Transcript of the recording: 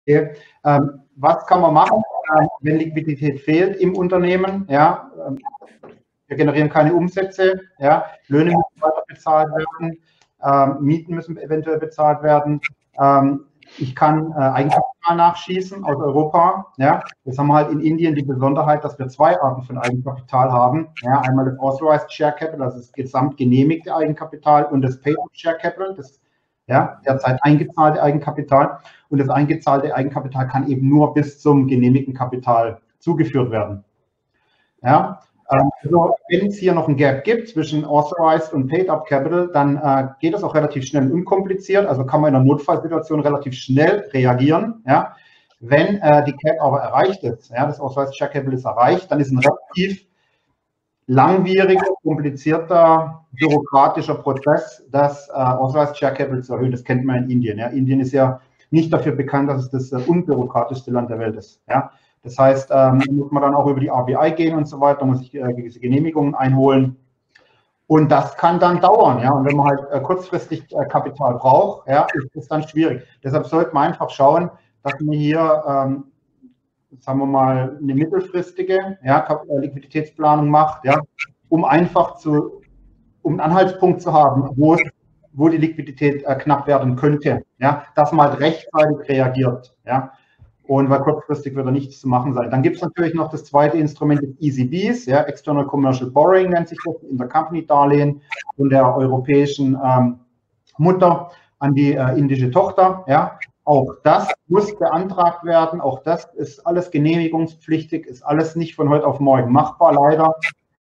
Okay. Was kann man machen, wenn Liquidität fehlt im Unternehmen? Ja, wir generieren keine Umsätze, ja, Löhne müssen weiter bezahlt werden, Mieten müssen eventuell bezahlt werden. Ich kann Eigenkapital nachschießen aus Europa. Ja. Jetzt haben wir halt in Indien die Besonderheit, dass wir zwei Arten von Eigenkapital haben. Ja, einmal das Authorized Share Capital, also das gesamt genehmigte Eigenkapital, und das Paid-up Share Capital, das derzeit eingezahlte Eigenkapital. Und das eingezahlte Eigenkapital kann eben nur bis zum genehmigten Kapital zugeführt werden. Ja. Also, wenn es hier noch ein Gap gibt zwischen Authorized und Paid-up Capital, dann geht das auch relativ schnell und unkompliziert. Also kann man in einer Notfallsituation relativ schnell reagieren. Ja. Wenn die Cap aber erreicht ist, ja, das Authorized Share Capital ist erreicht, dann ist ein relativ langwieriger, komplizierter, bürokratischer Prozess, das Authorized Share Capital zu erhöhen. Das kennt man in Indien. Ja. Indien ist ja nicht dafür bekannt, dass es das unbürokratischste Land der Welt ist. Ja. Das heißt, muss man dann auch über die RBI gehen und so weiter, muss sich gewisse Genehmigungen einholen. Und das kann dann dauern. Ja. Und wenn man halt kurzfristig Kapital braucht, ja, ist das dann schwierig. Deshalb sollte man einfach schauen, dass man hier, sagen wir mal, eine mittelfristige Liquiditätsplanung macht, ja, um einfach um einen Anhaltspunkt zu haben, wo die Liquidität knapp werden könnte. Ja, dass man halt rechtzeitig reagiert. Ja. Und weil kurzfristig wird da nichts zu machen sein. Dann gibt es natürlich noch das zweite Instrument, das ECBs, ja, External Commercial Borrowing nennt sich das, Intercompany-Darlehen von der europäischen Mutter an die indische Tochter. Ja. Auch das muss beantragt werden, auch das ist alles genehmigungspflichtig, ist alles nicht von heute auf morgen machbar, leider.